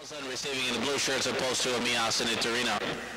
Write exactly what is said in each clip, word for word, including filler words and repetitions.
Wilson receiving in the blue shirts opposed to Amias and Torino.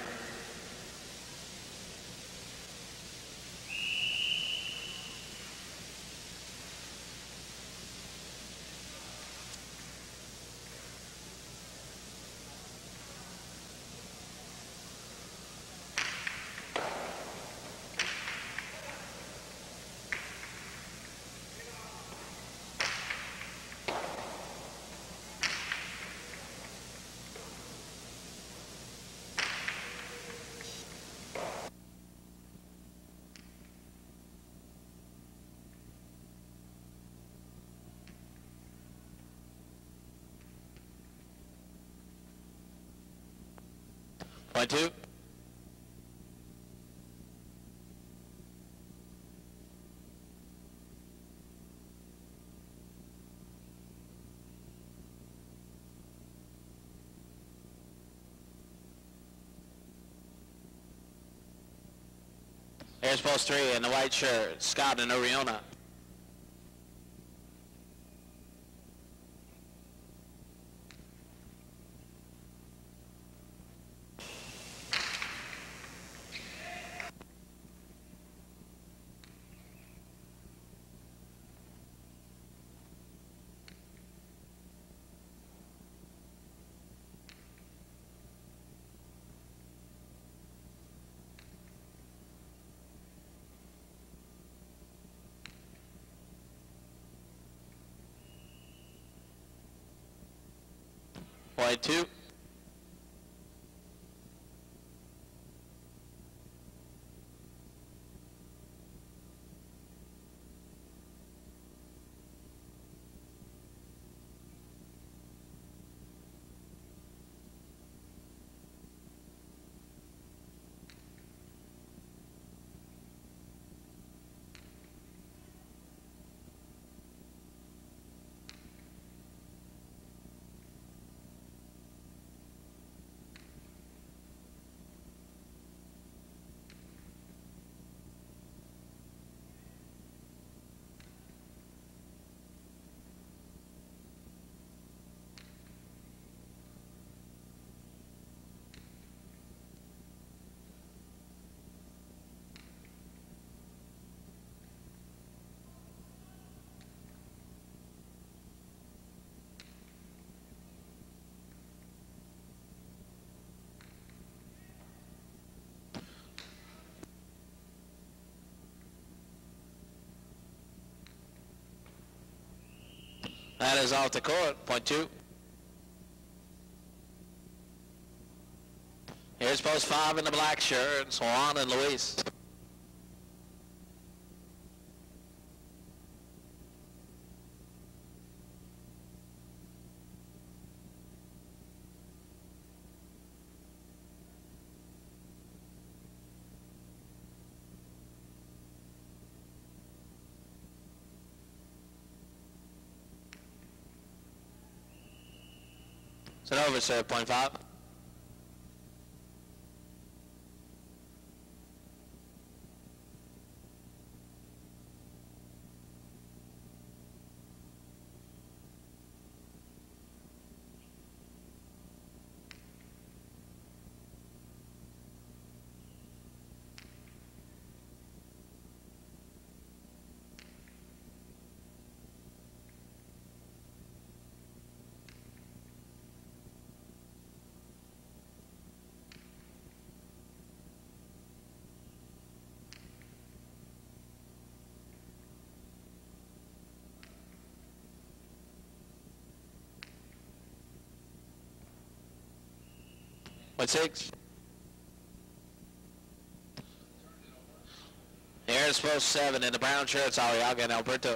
Point two. Here's post three in the white shirt, Scott and Oriona. Point two. That is off the court. Point two. Here's post five in the black shirt, Juan and Luis. It's an over, sir. Point five. Point six. Here's post seven in the brown shirts, Aliaga and Alberto.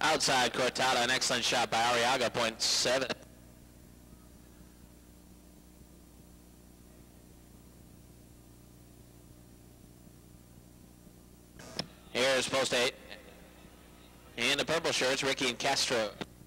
Outside Cortada, an excellent shot by Arriaga, point seven. Here's post eight. In the purple shirts, Ricky and Castro.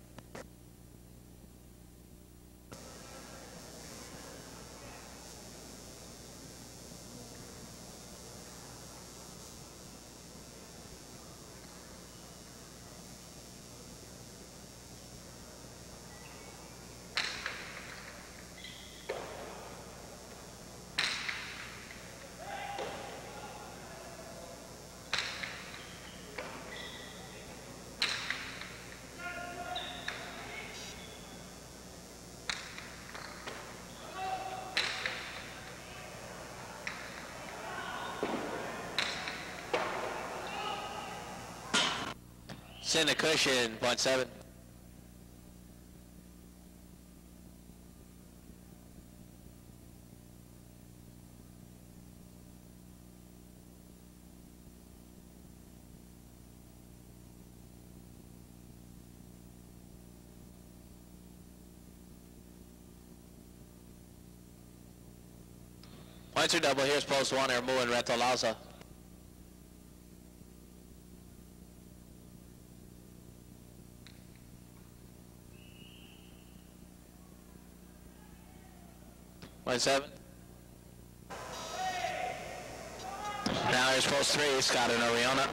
In the cushion, point seven. Points are double. Here's post one, Ermu and Reto Lausa. Point seven. Now here's post three, Scott and Oriona.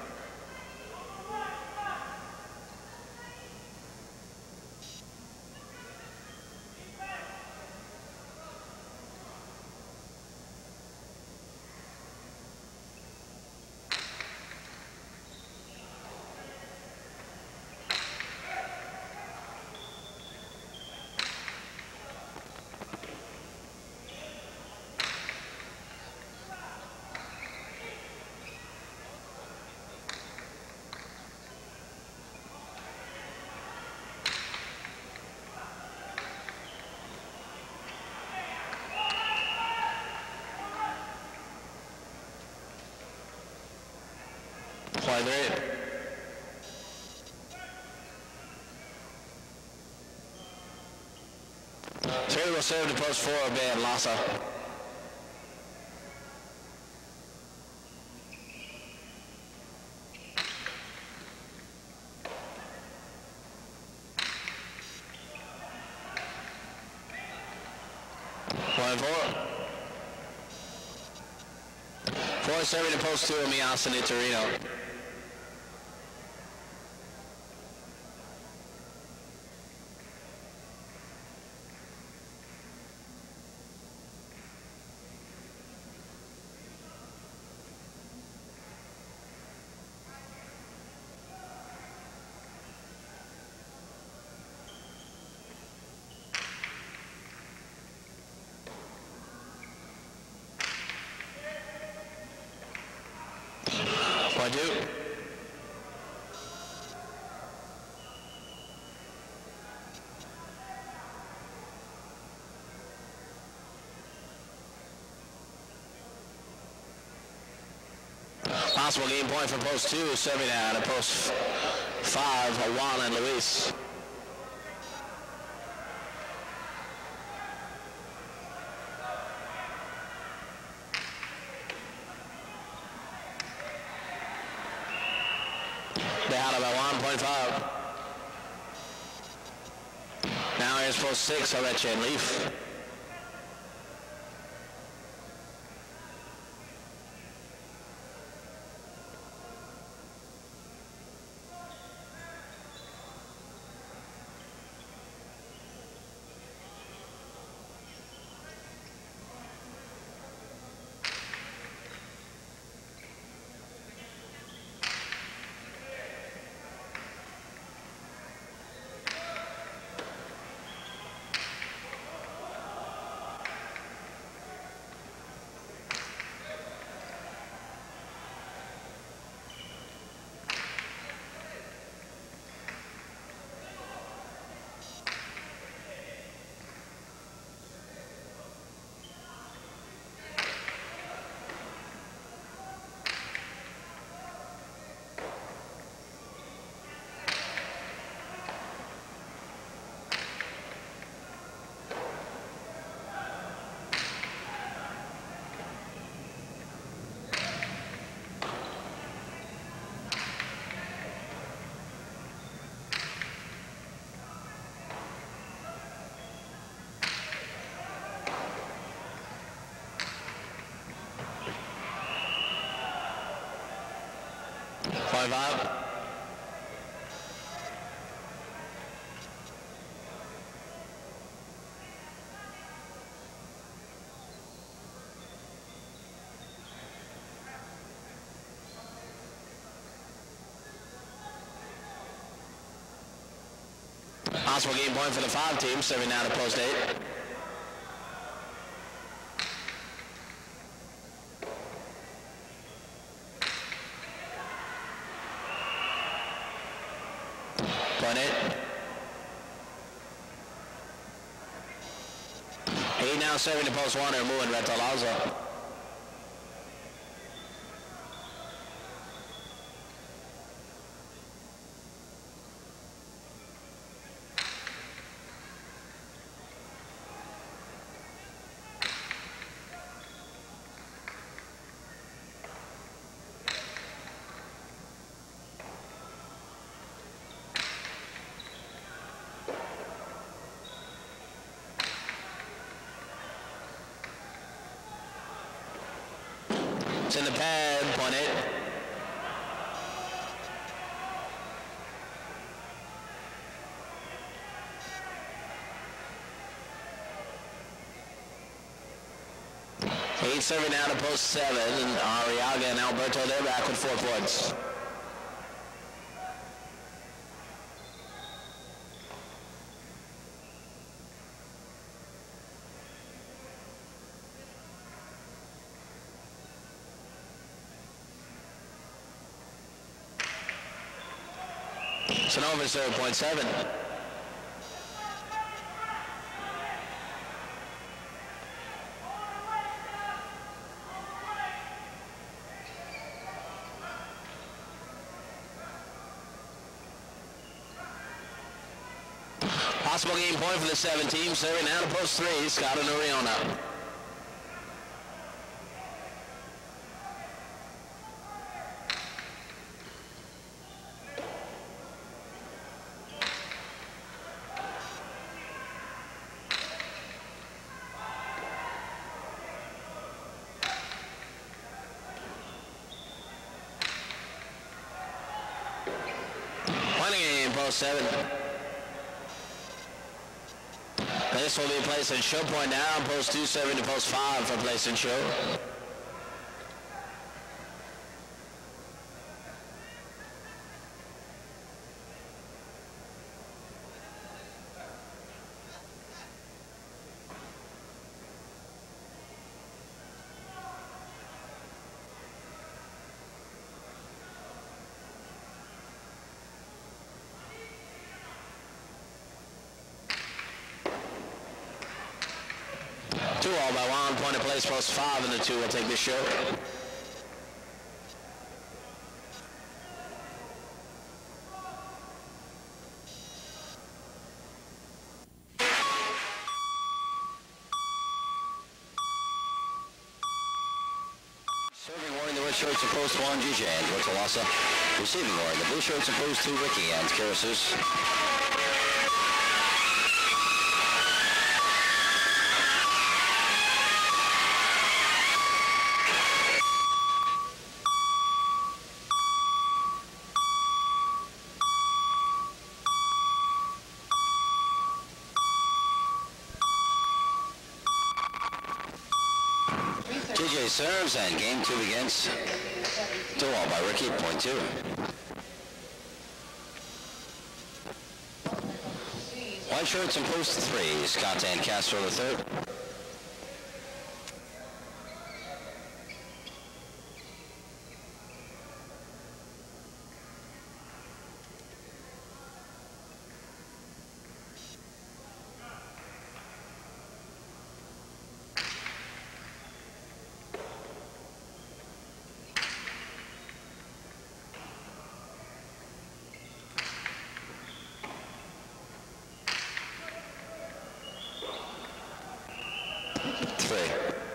Point three. Three will serve to post four, Ben Lassa. Point four. Four serving to post two, Miasa and Torino. Point two. Possible game point for post two, serving at a post five, Juan and Luis. They out about one point five. Now here's post six, Aleche and Leaf. point five. Possible game point for the five team, serving now to post eight. Point eight. Eight now serving to post one, or moving Reto Alonso. It's in the pad, point eight. Eight serving now to post seven, and Arriaga and Alberto, they're back with four points. It's an over serve, point seven. Possible game point for the seven team, serving now to post three, Scott and Oriona. Seven. This will be placed in show point now. Post two, seven to post five for place in show. Two all by one, point of place, post five, and the two will take this show. Serving wearing the red shirts of post one, G J and Tortolasa. Receiving wearing the blue shirts of post two, Ricky and Kirasus. T J serves, and game two begins. Two all by Ricky, point two. White shirts in post three, Scott and Castro the third. Three.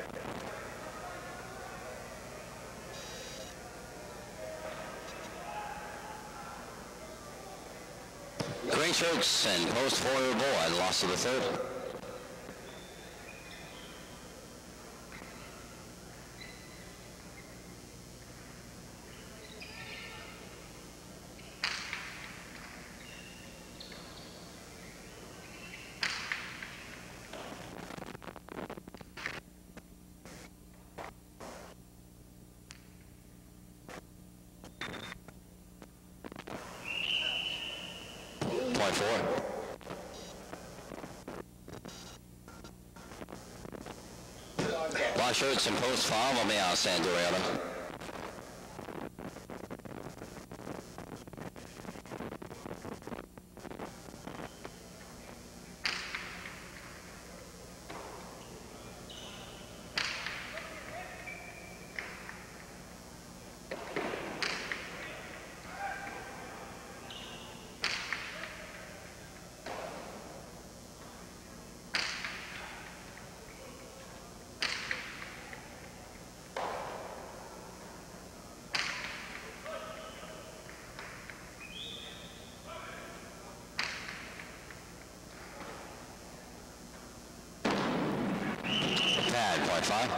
Green shirts and post four ball and loss to the third. point four. Black shirts in post five on the outside, Doriano. Pad, point five.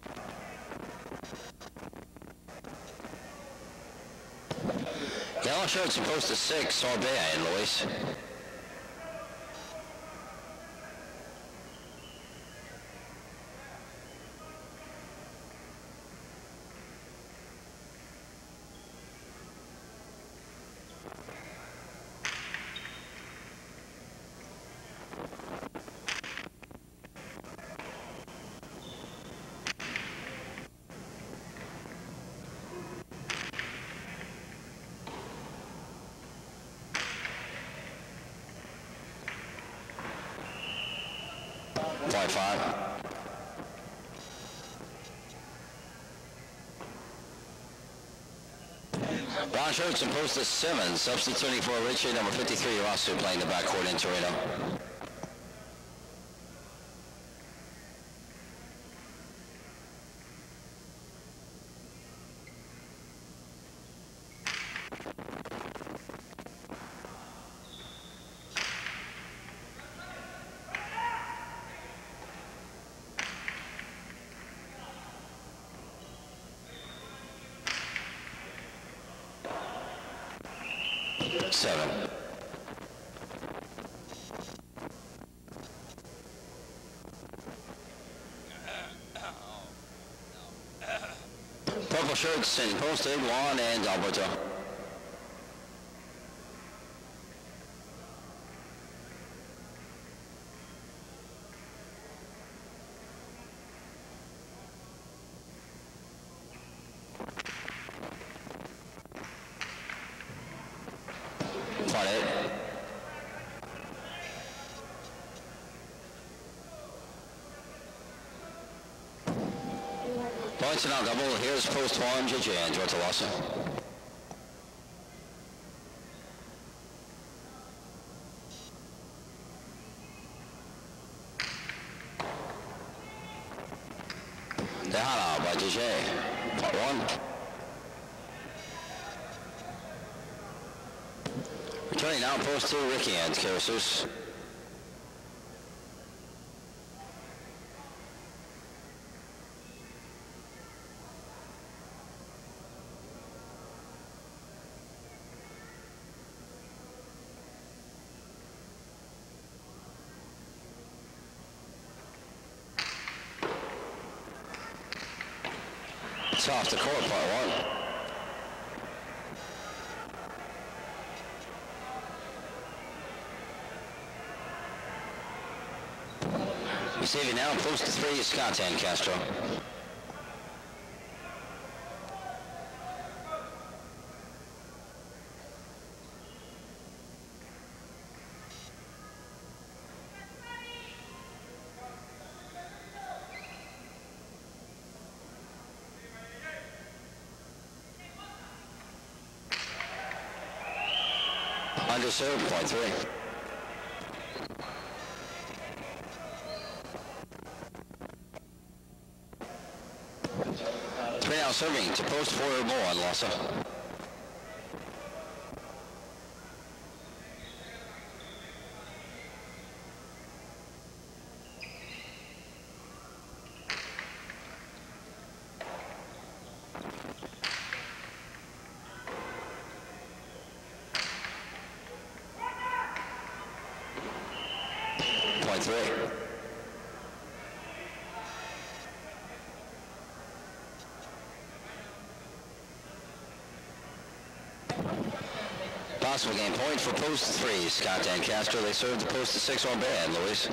Yellow shirts supposed to six, Sorbet and Luis. Point five. Brown shirts and post to Simmons, substituting for Richie, number fifty-three, Rosso, playing the backcourt in Torino. Seven. Purple shirts in post eight, Juan and Alberto. Point eight. Points and out double. Here's post one, J J and Jortalasa. Dehana by J J. Part one. Returning now post two, Ricky and Karasus. It's off the court, part one. Receiving now, post to three, Scott and Castro. Underserved, point three. Three now serving to post four or more on Lhasa. Point three. Watson will gain points for post three. Scott and Castro, they serve the post to six on bad, Luis.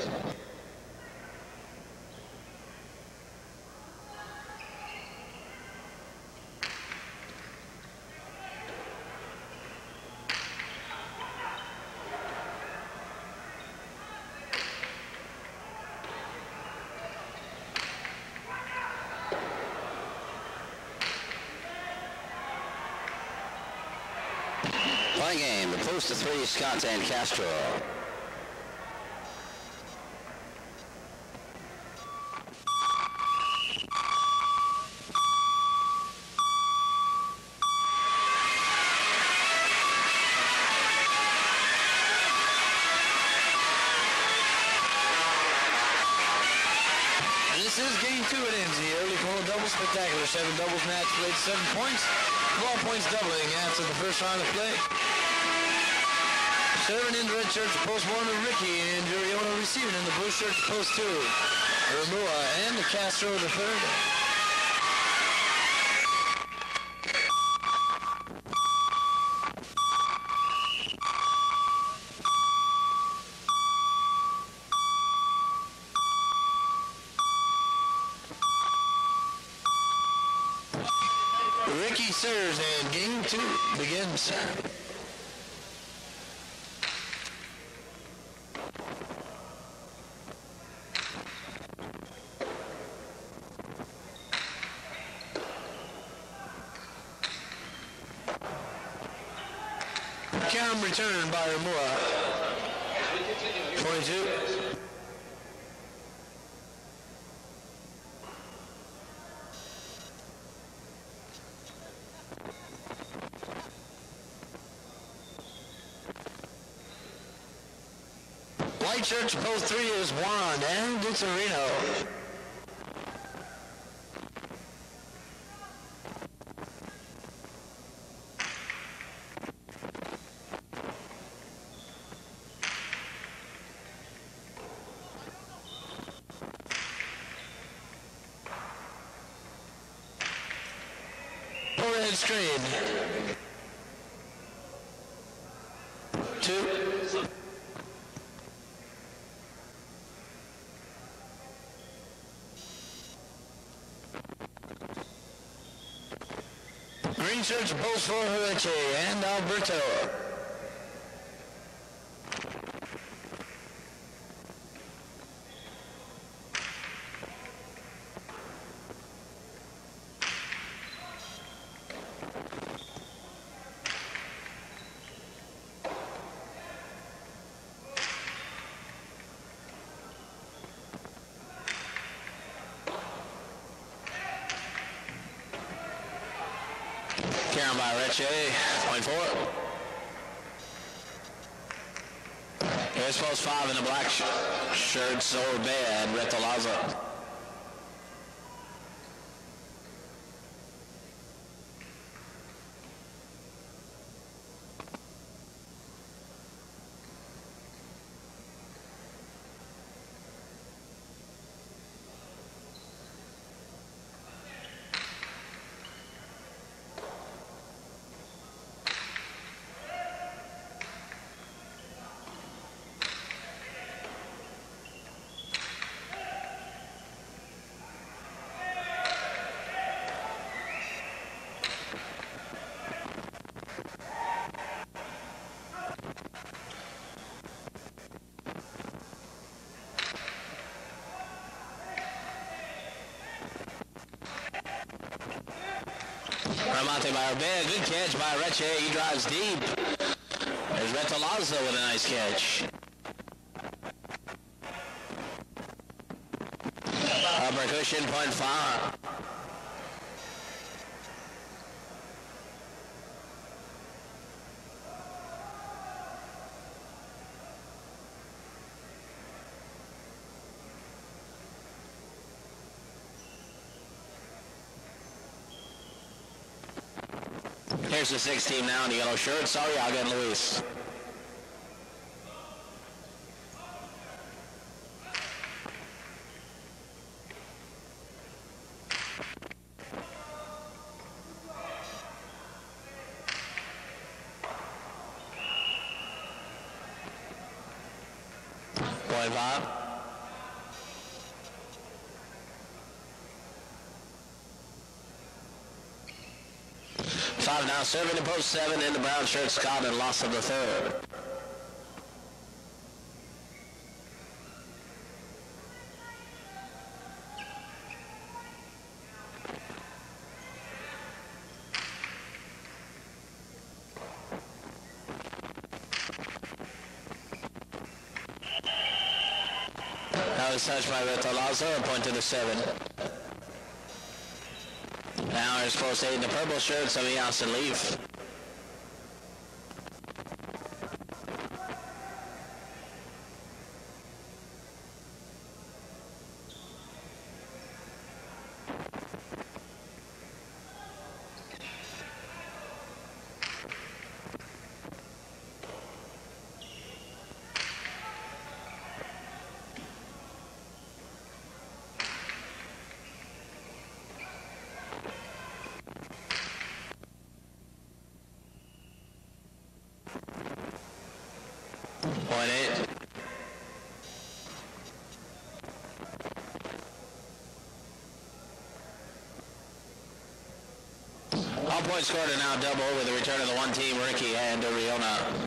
Play game, the post to three, Scott and Castro. This is game two at N Z. Early corner double spectacular. Seven doubles match played seven points. twelve points doubling after the first round of play. Serving in the red shirt to post one to Ricky, and Juriona receiving in the blue shirt to post two. Ramua and the Castro the third. Ricky serves and game two begins. Cam returned by Ramua. twenty-two. White shirt to post three is Juan and Ducerino. Forehead screen. Two. Green shirts both for Hueche and Alberto. Karen by Reche, point four. Here's post five in the black sh shirt, so bad, Reto Laza. Ramate by Orbea, good catch by Reche, he drives deep. There's Retolazzo with a nice catch. Upper cushion, point five. Here's the six team now in the yellow shirt. Sorry, Aga and Luis. five. Five now serving to post seven in the brown shirt, Scott, and loss of the third. Now it's touched by Retolazo, a point to the seven. Now here's post eight in the purple shirt, Sammy Austin Leaf. Point eight. All points scored are now double with the return of the one team, Ricky and Oriona.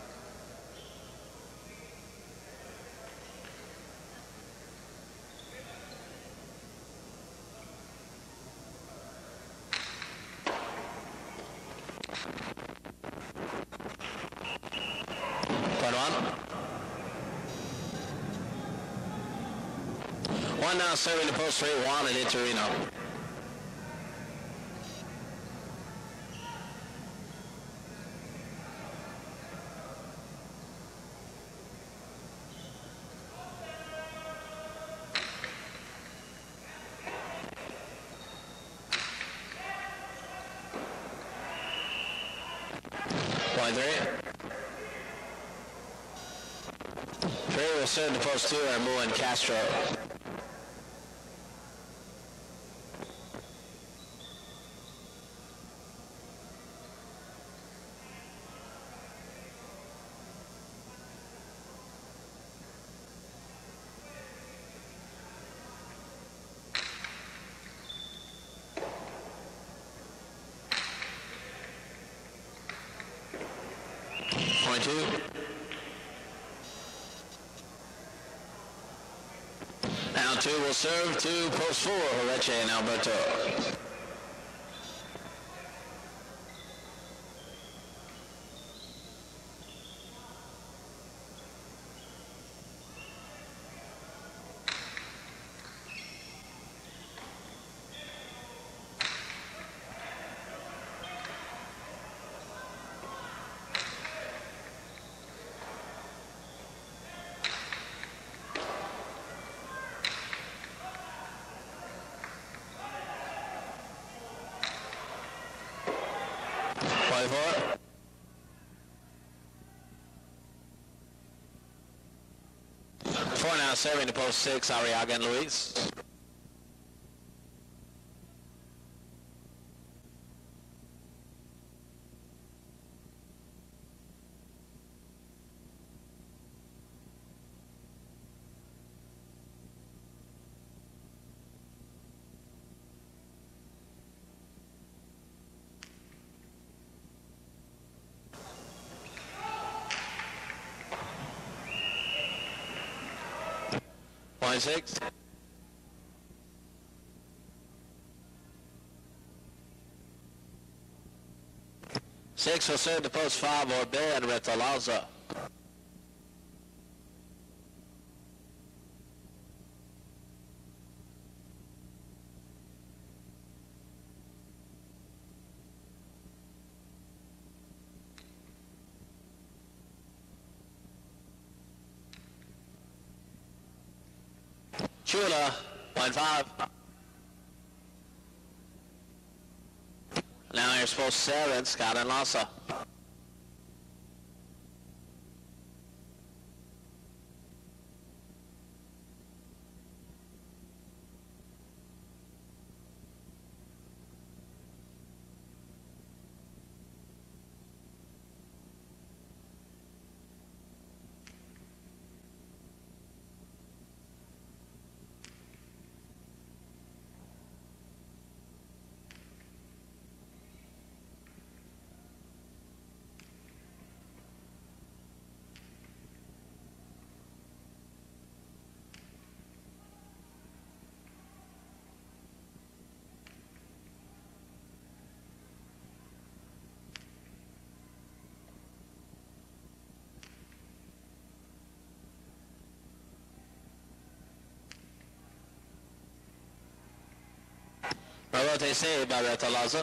One now serving the post straight, one at Torino. Point three. Three will serve the post two, Armu and Castro. Point two. Now two will serve to post four, Horeche and Alberto. Four. Four now serving to post six, Arriaga and Luis. Point six. Six will serve to post five, or Bill and Retolazo. Chula, point five. Now here's post seven, Scott and Lassa. What they say about that, Alaza?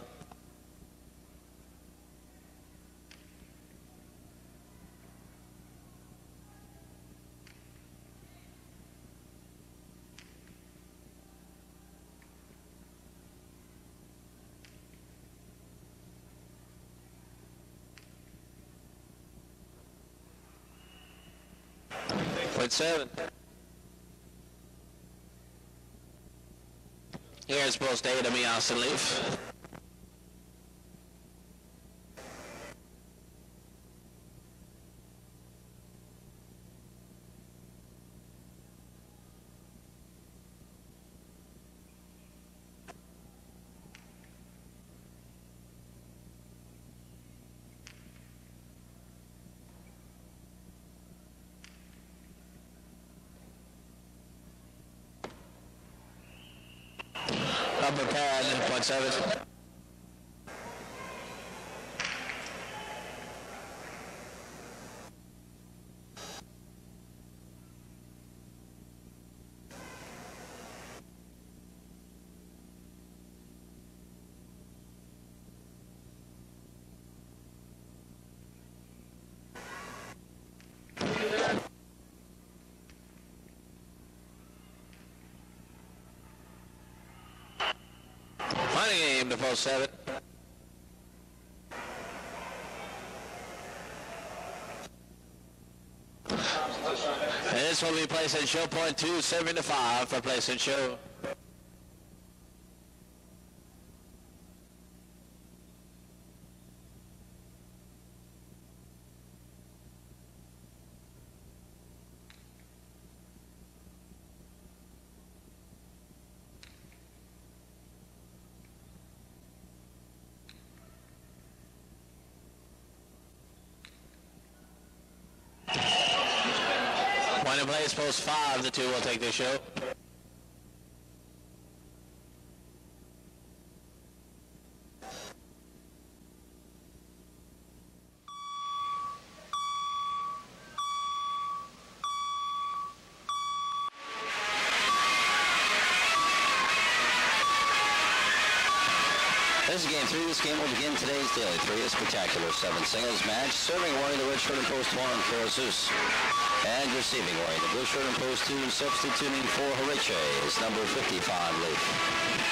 Point seven. Here's post eight of me, Austin Leaf. Upper pad, point seven. Final game to post seven. And this will be place and show point two, seven to five for place and show. When it plays post five, the two will take the show. This is game three. This game will begin today's daily three, a spectacular seven singles match. Serving wearing the red shirt and post one, Carol Zeus. And receiving wearing the blue shirt and post two, substituting for Horiche is number fifty-five, Leaf.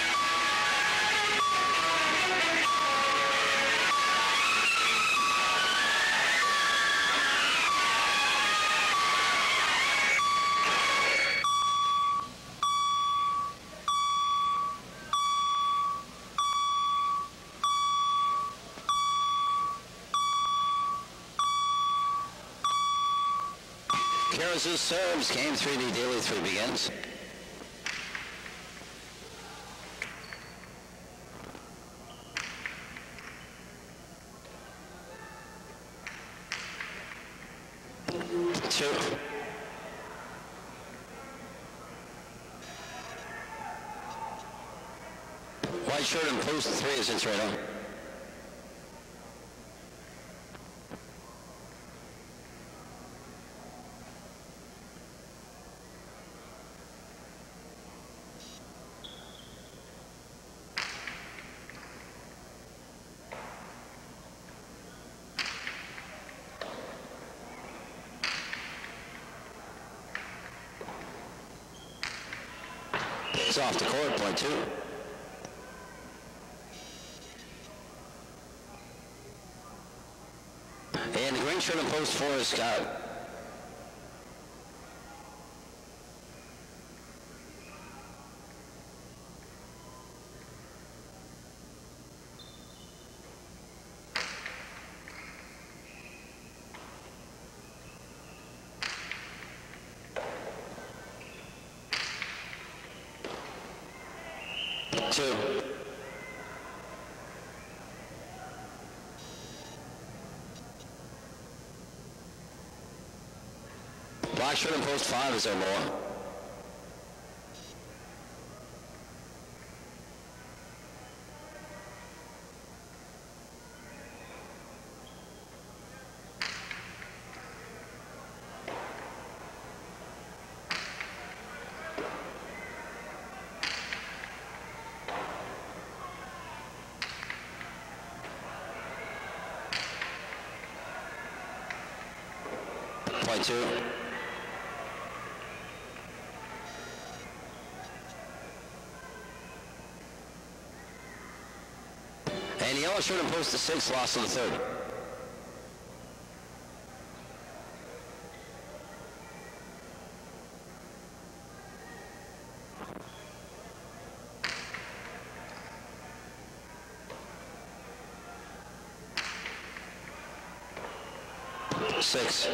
Zeus serves. Game three, the daily three begins. Two. White shirt and post three is its right on. It's off the court, point two. And the green shirt on post four is Scott. Two. Black shirt and post five, is there more? point two. And the yellow shirt in post to six, lost to the third. Six.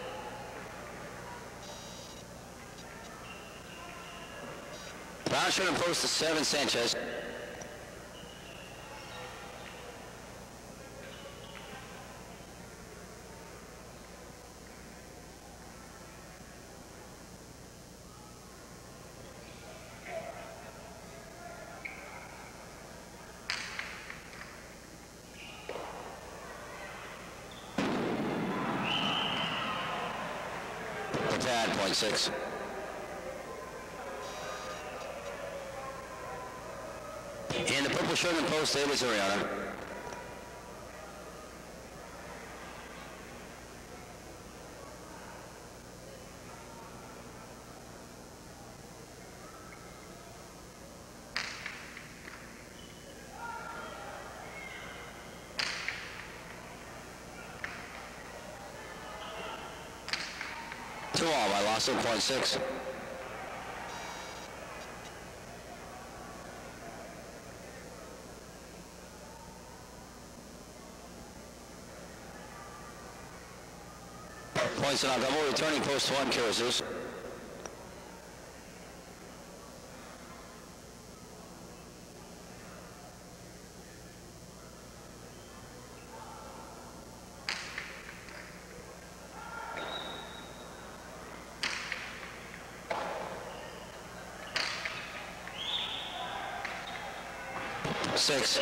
Brown shirt in post to seven, Sanchez. Pad, point six. And the purple shirt and post, Davis Ariana. Two all by Lasso, point six. Points in on double, returning post one, Karazus. Six.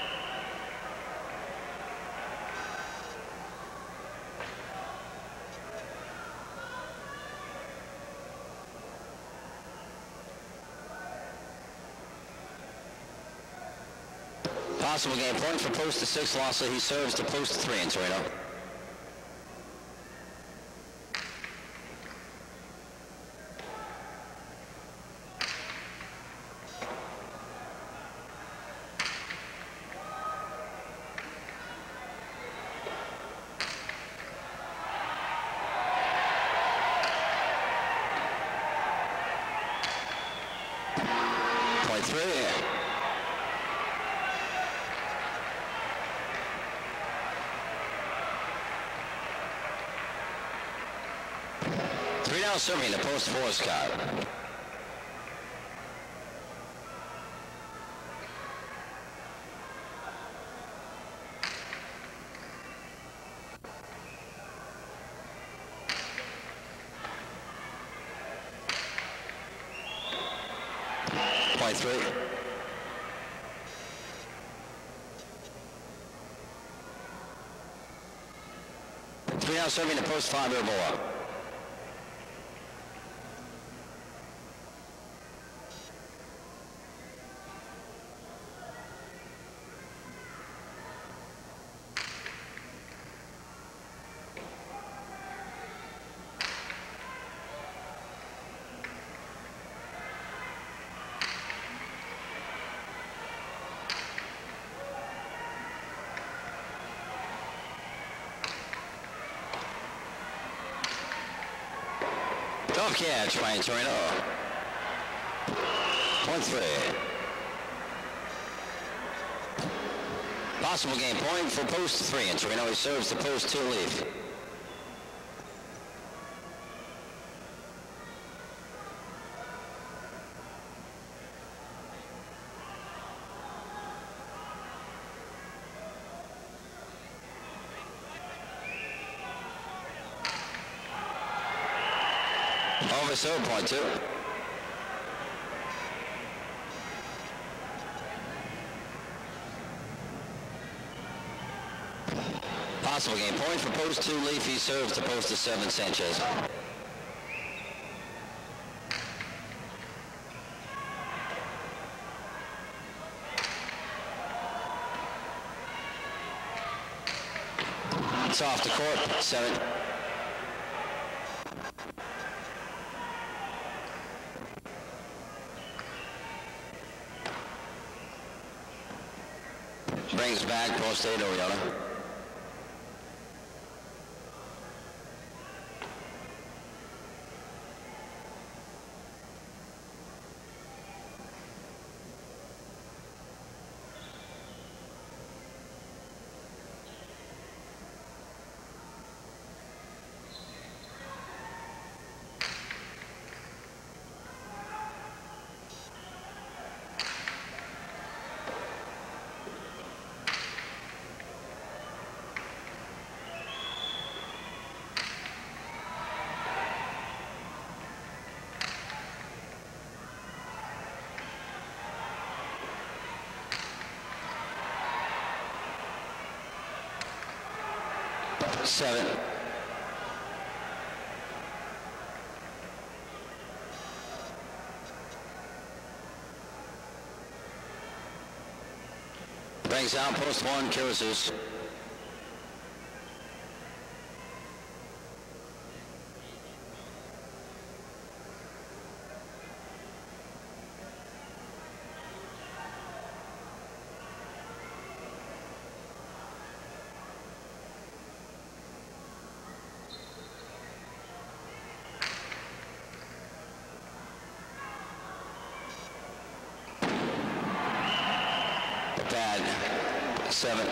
Possible game point for post to six, Lossley. He serves to post to three in Torino. Point three. Three down serving the post four, Scott. Point three. Three down serving the post five, Airbola. Tough catch by Torino. Point three. Possible game point for post three in Torino. He serves the post two leaf. Over serve, point two. Possible game point for post two, Leafy serves to post to seven, Sanchez. It's off the court, seven. Brings back post eight, Oriana. Seven. Brings out post one, Kirazus. Bad. Seven.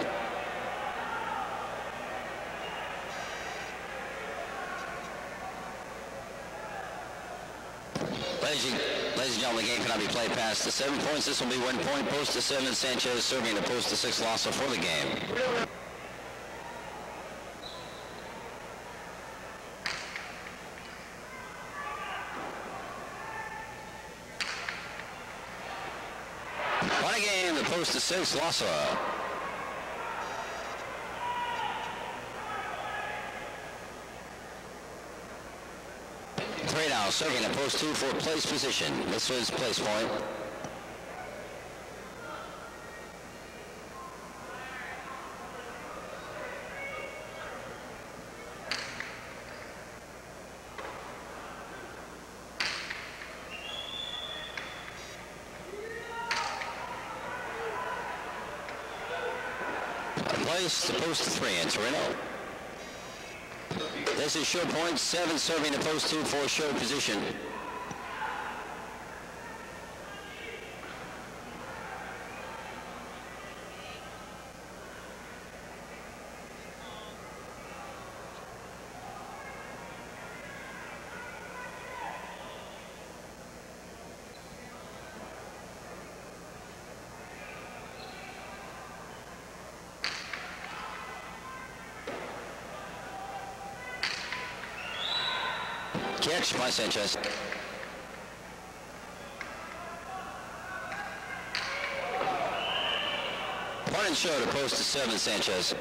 Ladies and, ladies and gentlemen, the game cannot be played past the seven points. This will be one point. Post to seven. Sanchez serving the post to six loss for the game. What a game, the post to six, Lassa. Three now, serving the post two for place position. This was place point. Place to post three in Torino. This is show point seven, serving the post two for show position. Catch by Sanchez. Point and show to post to seven, Sanchez.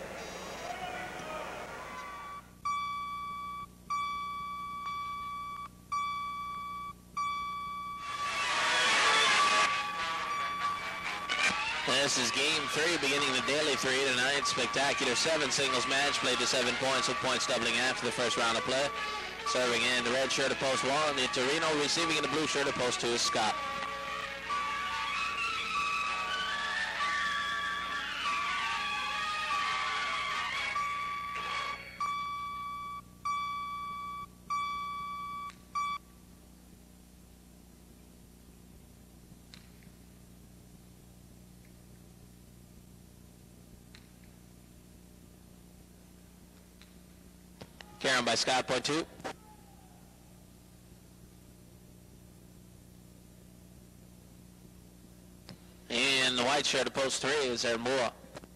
This is game three, beginning the daily three tonight. Spectacular seven singles match, played to seven points, with points doubling after the first round of play. Serving in the red shirt of post one, the Torino. Receiving in the blue shirt of post two is Scott. Karen by Scott, point two. And the white shirt of post three is Hermoa.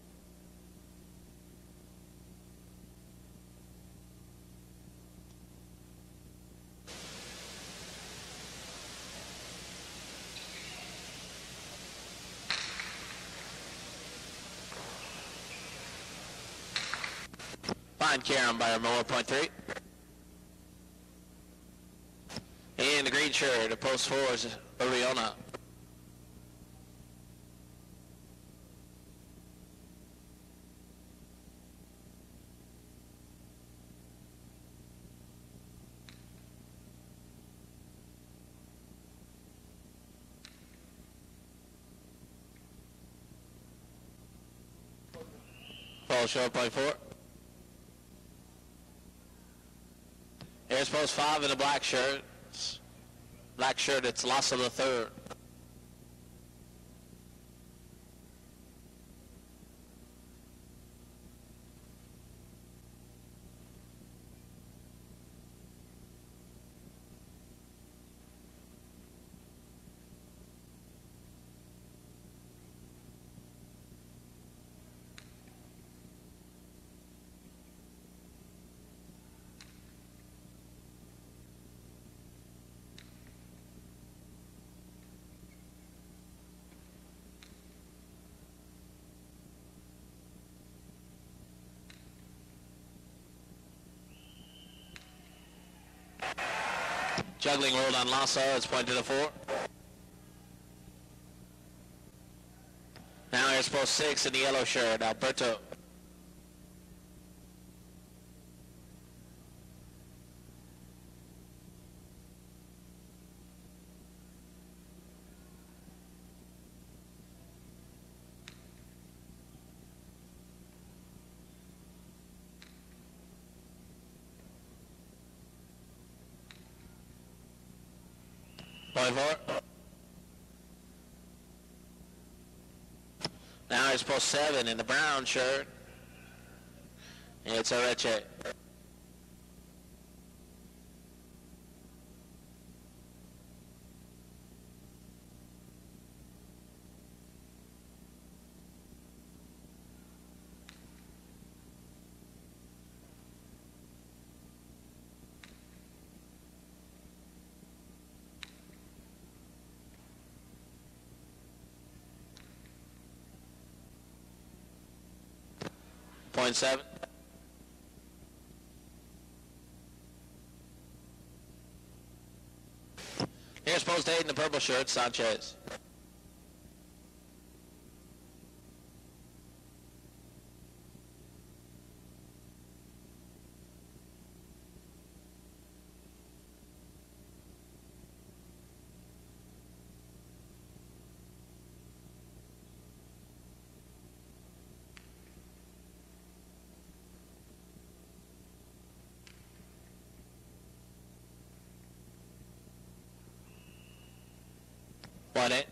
Fine Karen by Hermoa, point three. And the green shirt of post four is Oriona. Ball short, point four. Here's post five in a black shirt. Black shirt, it's Lassa the third. Juggling rolled on Lassa, it's point to the four. Now here's post six in the yellow shirt, Alberto. Point four. Now here's post seven in the brown shirt. It's Areche. Point seven. Here's post eight in the purple shirt, Sanchez. Point eight.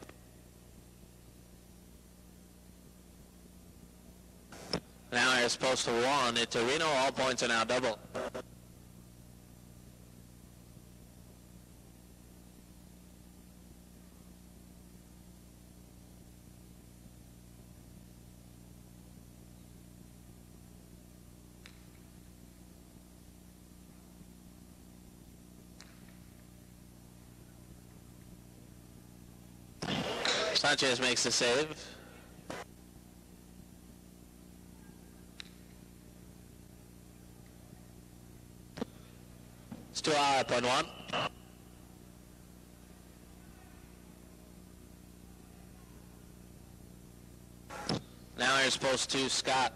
Now here's post to one. It's Torino. All points are now double. Sanchez makes the save. It's too high, point one. Now here's post two, Scott.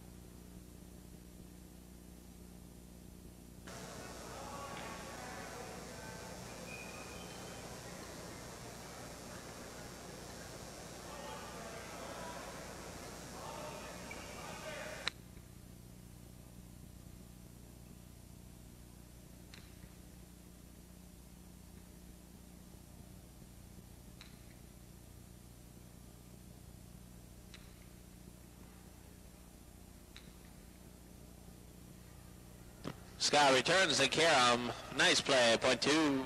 Scott returns to Karam. Nice play, point two.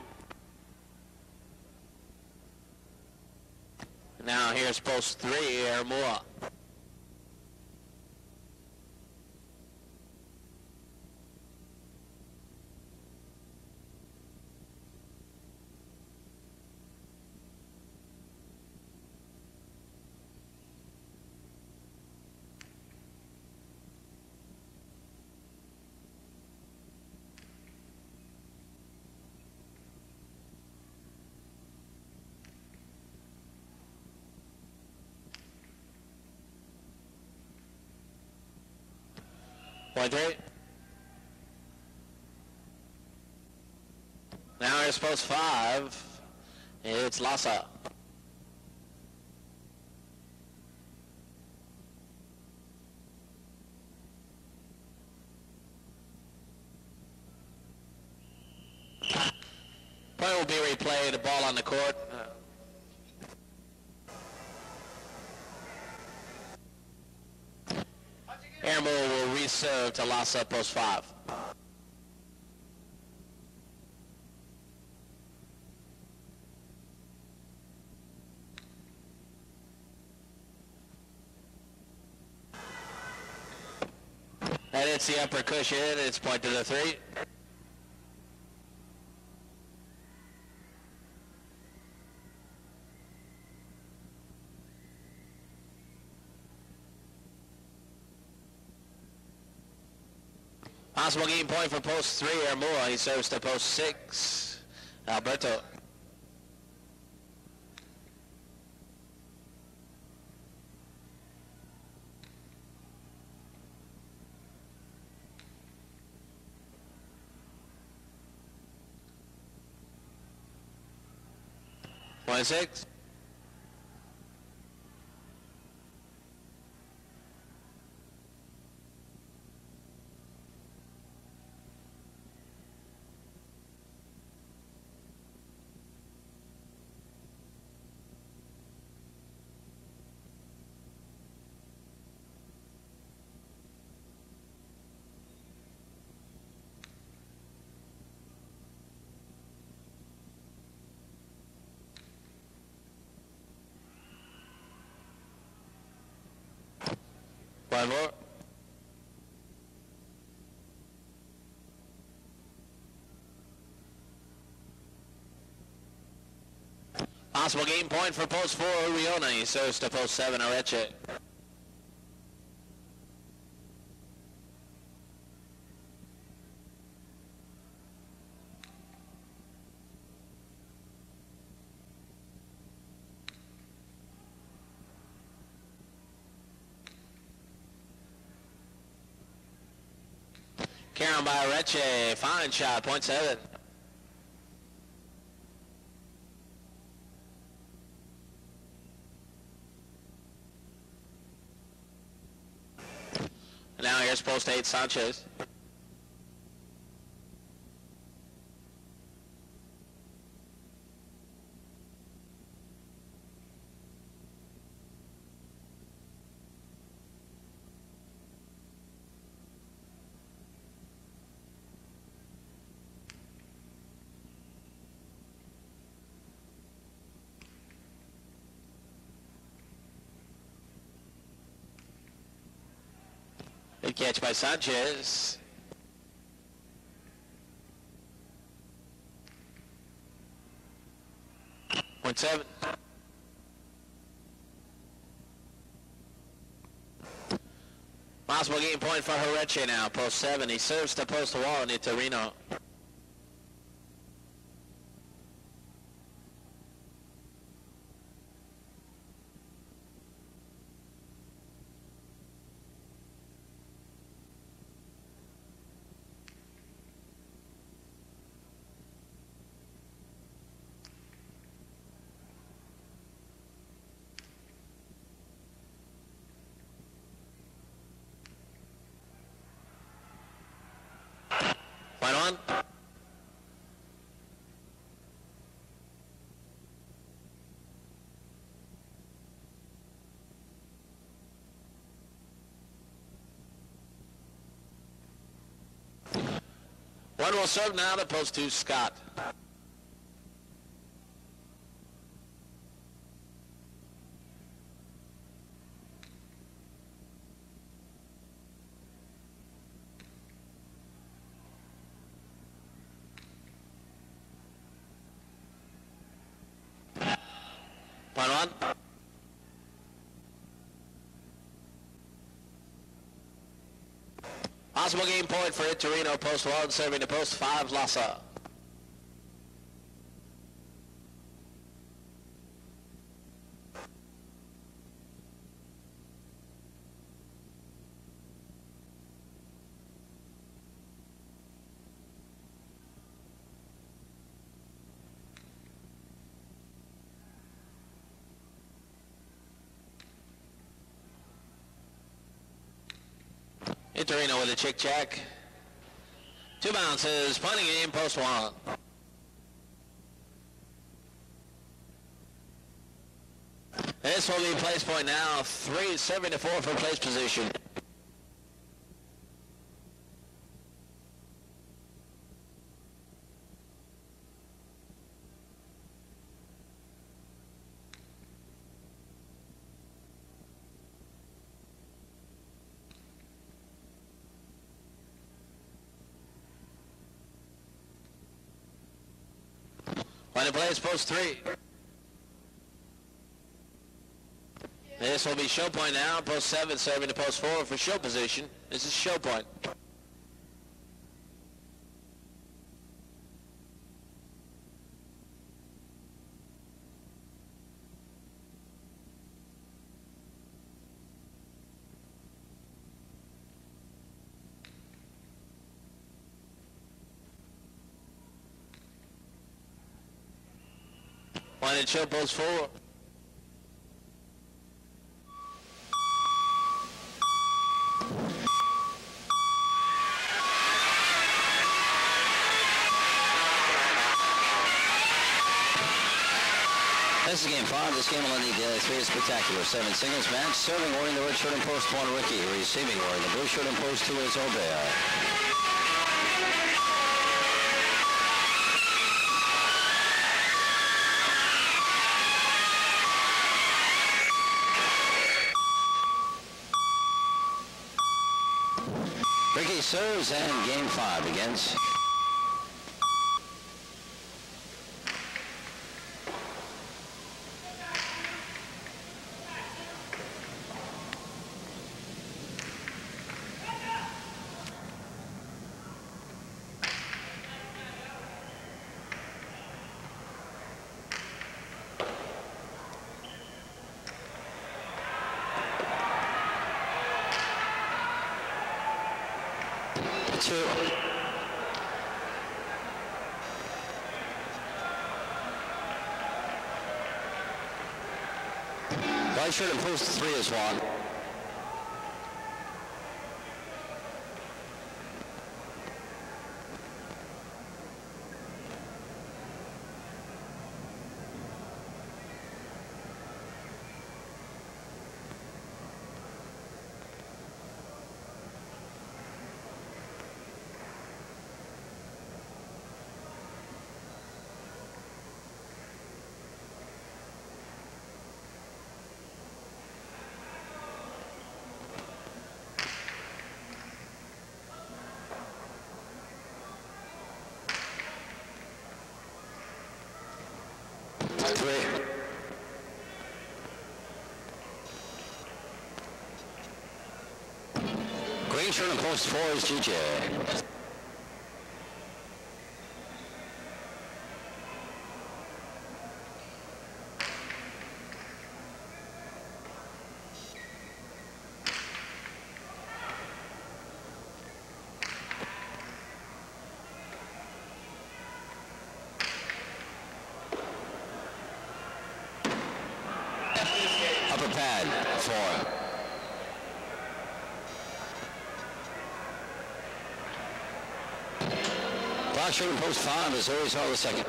Now here's post three, Ermua. Point three. Now here's post five. It's Lassa. Play will be replayed, the ball on the court. Airmo will reserve to Lhasa post five. That hits the upper cushion. It's point to the three. Possible game point for post three, Ermua. He serves to post six, Alberto. twenty-six. One more. Possible game point for post four, Uriona. He serves to post seven, Areche. Karen by Areche, fine shot, point seven. Now here's post eight, Sanchez. Good catch by Sanchez. Point seven. Possible game point for Areche now, post seven. He serves to post wall near Torino. Point one. One will serve now to post two, Scott. Point one. Possible game point for Torino, post one, serving to post five, Lhasa. Torino with a chick check. Two bounces, punting game, post one. This will be place point now, three seventy-four for place position. When it plays post three. This will be show point now, post seven serving to post four for show position. This is show point. When it show post four. This is game five. This game will end the Daily three Spectacular seven singles match. Serving wearing the red shirt and post one, Ricky. Receiving wearing the blue shirt and post two is Obeah. Ricky serves and game five begins. Two. White shirt and post three is one. Three. Green shirt and post four is G J. Upper pad, four. Black shirt and post five is always all the second.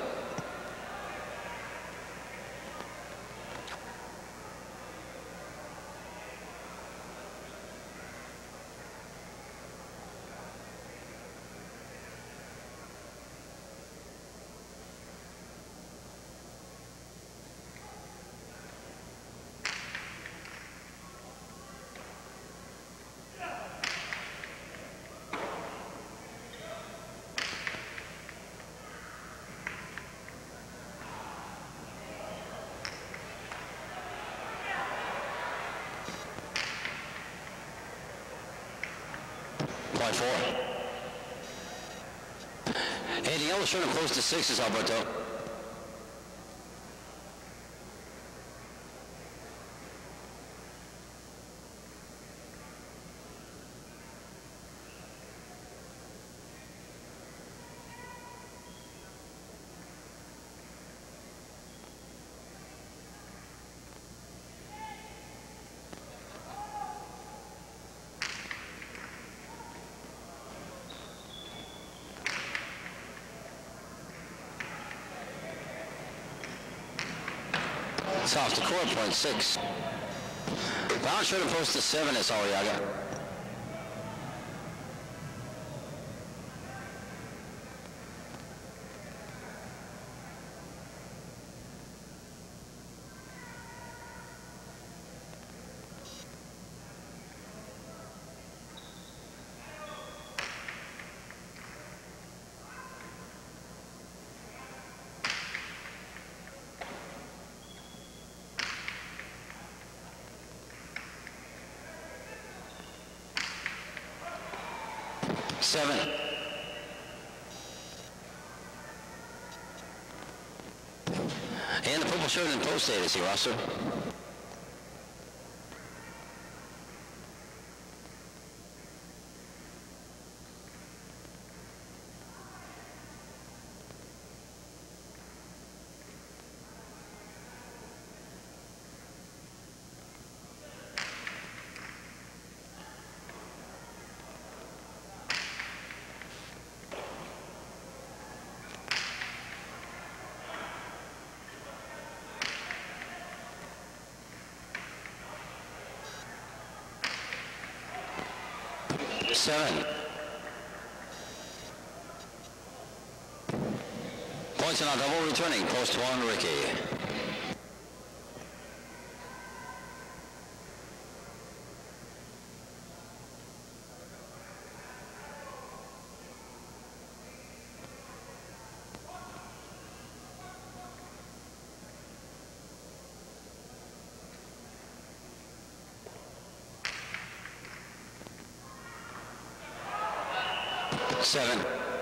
Point four. Hey, the yellow shirt and close to six is Alberto. South Dakota, point six. Brown shirt and post to seven is Arriaga. Seven. And the purple shirt and post eight is here, Rosser. Seven. Points in our double returning, post one, Ricky. Seven.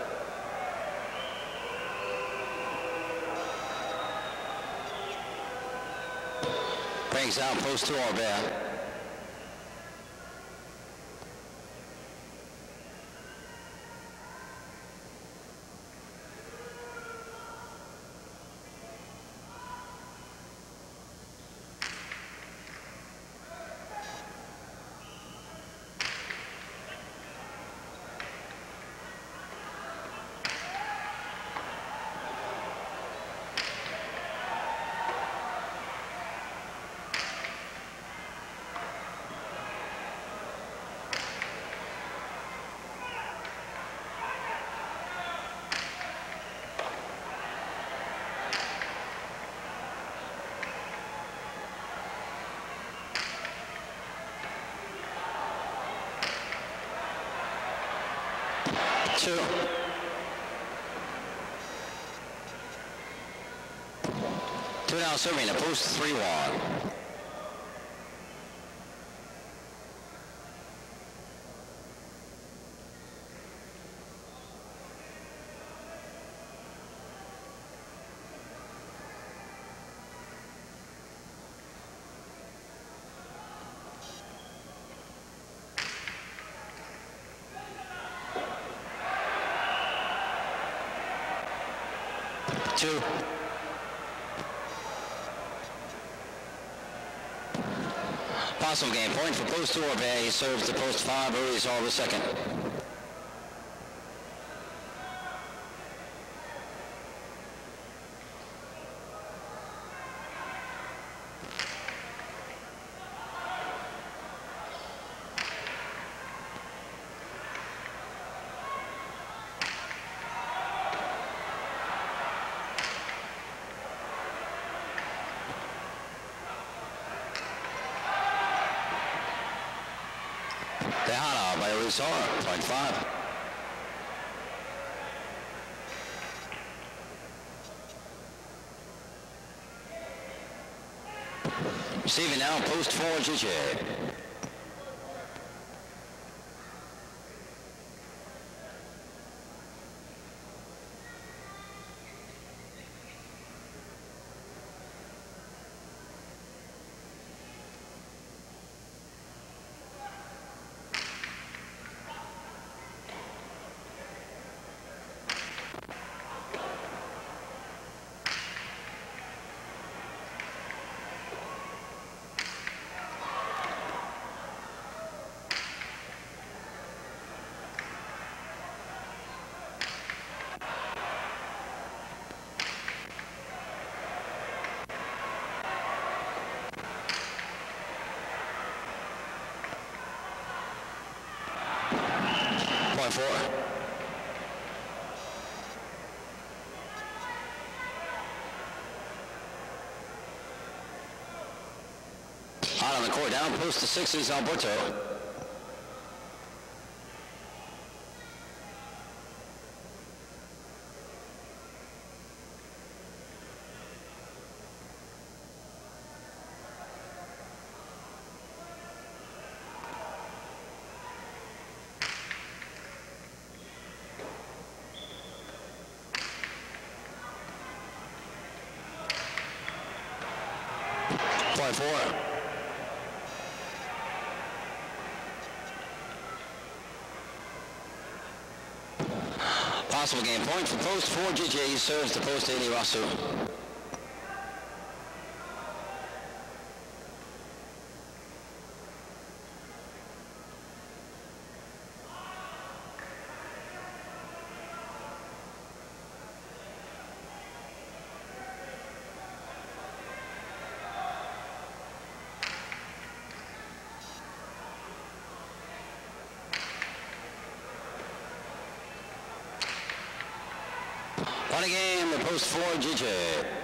Brings out post two or bad. Two. Two now serving a post three one. Two. Possible game point for post two or bad. He serves to post five, Ruiz all the second. Tejada by Rizar, point five. Receiving now, post four, J J. Point four. Out on the court, down post to six is Alberto. Point four. Possible game point for post four. J J serves to post eighty Rasu. One a game, the post four, J J.